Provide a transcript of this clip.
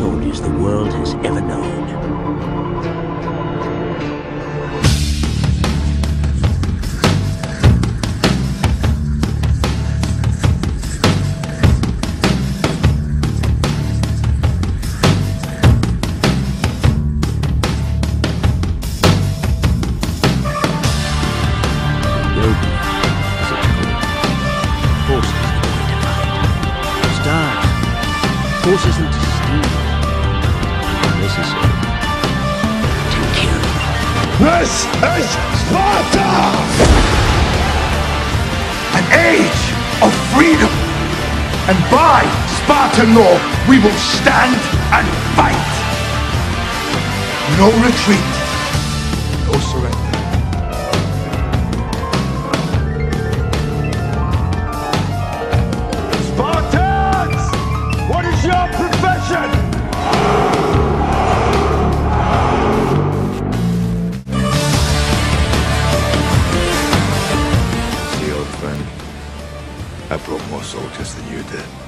soldiers the world has ever known. Forces them to steal. Necessary to kill. This is Sparta! An age of freedom. And by Spartan law, we will stand and fight. No retreat. No surrender. Your profession! See, old friend, I brought more soldiers than you did.